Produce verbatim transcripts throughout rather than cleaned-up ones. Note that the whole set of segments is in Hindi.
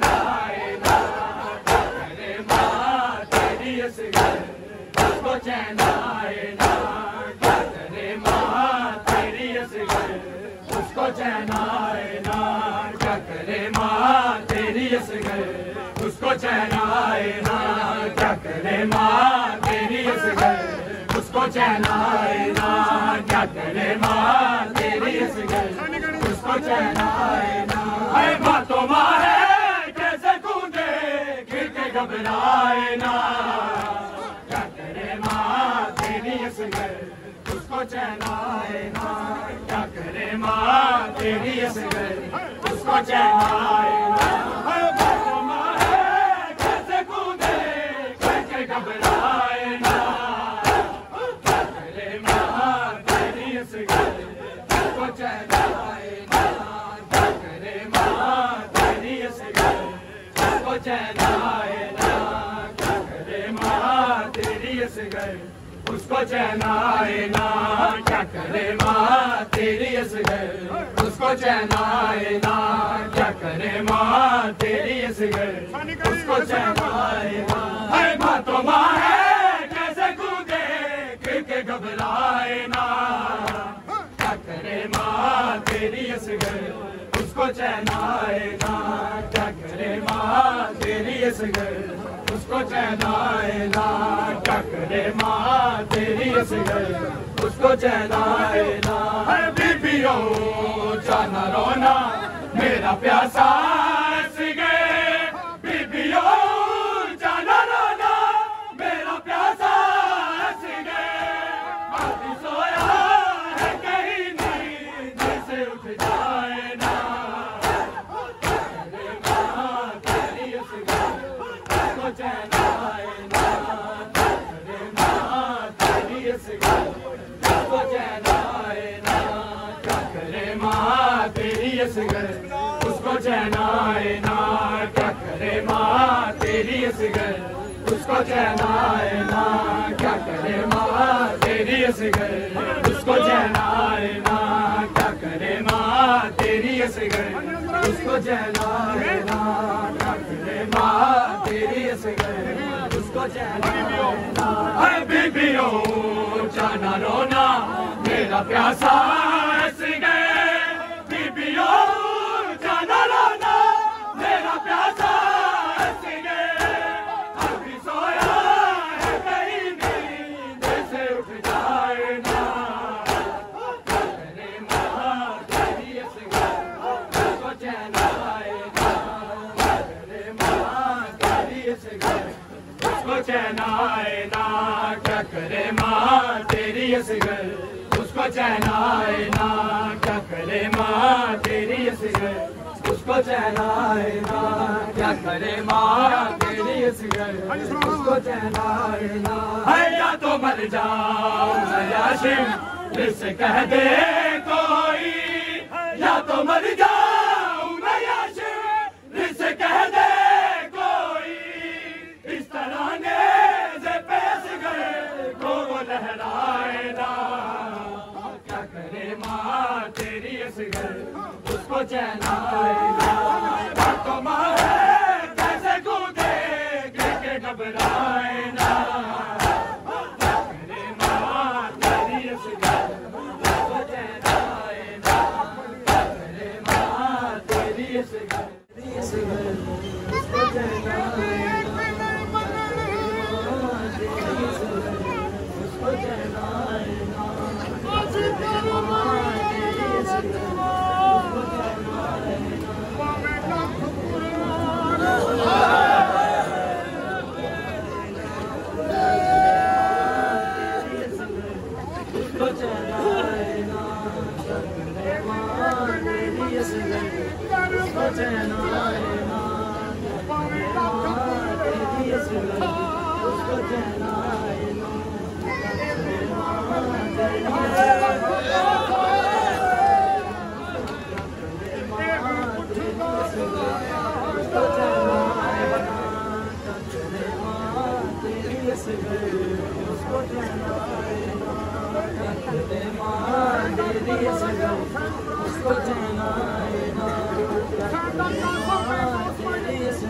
आए ना, क्या करे माँ तेरी असगर, उसको चैन आए ना, क्या करे माँ तेरी असगर, उसको चैन आए ना, क्या करे माँ तेरी असगर, उसको चैन आए ना, क्या करे माँ तेरी असगर, उसको चैन आए ना, क्या करे माँ तेरी असगर, उसको चैन आए ना। है माँ तो माँ है कैसे कूदे गिर के घबराए ना, क्या करे माँ तेरी असगर, उसको चैन आए ना, क्या करे माँ तेरी असगर, उसको चैन आए ना। है माँ तो माँ है कैसे कूदे गिर के घबराए ना, क्या करे माँ तेरी असगर, उसको चैन आए ना, क्या करे माँ तेरी असगर, उसको चैन आए ना, क्या करे माँ तेरी असगर, उसको चैन आए ना, क्या करे माँ तेरी असगर, उसको चैन आए ना, क्या करे माँ तेरी असगर, उसको चैन आए ना। है माँ तो माँ है कैसे कूदे गिर के घबराए ना, क्या करे माँ तेरी असगर, उसको चैन आए ना, क्या करे माँ तेरी असगर, उसको चैन आए ना, क्या करे माँ तेरी असगर, उसको चैन आए ना। है बीबियो जाना रोना मेरा प्यासा सिगे, बीबियो जाना रोना मेरा प्यासा सिगे, अभी सोया है कहीं नींद से उठ जाए ना, करे माँ तेरी असगर, उसको चैन आए ना, करे माँ तेरी असगर, उसको चैन आए ना, क्या करे माँ तेरी असगर, उसको चैन आए ना, क्या करे माँ तेरी असगर, उसको चैन आए ना, क्या करे माँ तेरी असगर, उसको चैन आए ना, क्या करे माँ तेरी असगर, उसको चैन आए ना, क्या करे माँ तेरी असगर, उसको चैन आए ना। है बीबियो जाना रोना मेरा प्यासा सिगे, बीबियो जाना रोना मेरा प्यासा सिगे, अभी सोया है कहीं नींद से उठ जाए ना, करे माँ तेरी असगर, उसको चैन आए ना, करे माँ तेरी असगर, उसको चैन आए ना, क्या करे माँ तेरी असगर, उसको चैन आए ना, क्या करे माँ तेरी असगर, उसको चैन आए ना, क्या करे माँ तेरी असगर, उसको चैन आए ना। है या तो मर जाओ या शिव इससे कह दे कोई, या तो मर जाओ या शिव इससे कह दे कोई, इस तराने से पेश गए को वो लहराए ना, क्या करे माँ तेरी असगर, उसको चैन आए ना। माँ तो माँ है कैसे कूदे गिर के घबराए ना, क्या करे माँ तेरी असगर, उसको चैन आए ना, क्या करे माँ तेरी असगर, उसको चैन आए ना, उसको चैन आए ना, उसको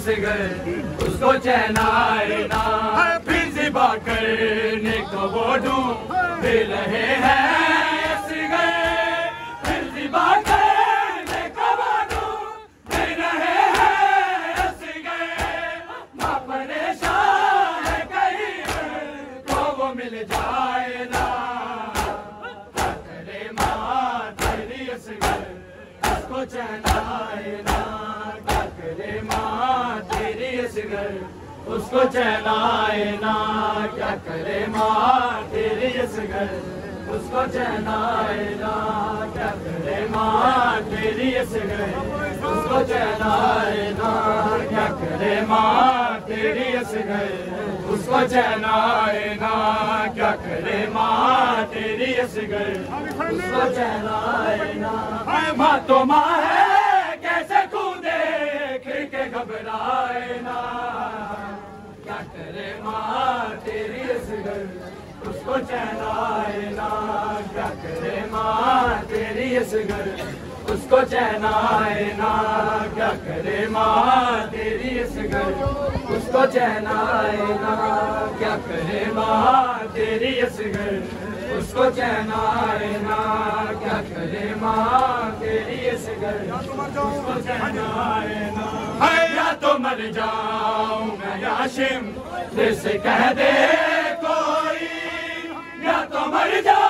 असगर उसको चैन आए ना। फिर ज़िबा करने को वो ढूंढ रहे हैं असगर, फिर ज़िबा करने को वो ढूंढ रहे हैं असगर। माँ परेशान है कहीं तो वो मिल जाए ना। क्या करे माँ तेरी असगर उसको चैन आए ना। क्या करे माँ तेरी असगर उसको चैन आए ना। क्या करे माँ तेरी असगर उसको चैन आए ना। क्या करे माँ तेरी असगर उसको चैन आए ना। क्या करे माँ तेरी असगर उसको चैन आए ना। क्या करे माँ तेरी असगर उसको चैन आए ना। माँ तो माँ है कैसे कूदे फिर के घबराए ना। क्या करे माँ तेरी असगर उसको चैन आए ना। क्या करे माँ तेरी असगर उसको चैन आए ना। क्या करे माँ तेरी असगर उसको चैन आए ना। क्या करे माँ तेरी असगर उसको चैन आए ना। क्या करे माँ तेरी असगर उसको चैन आए ना। या तो मर जाऊं मैं याशिम जैसे कह दे कोई, या तो मर जाऊं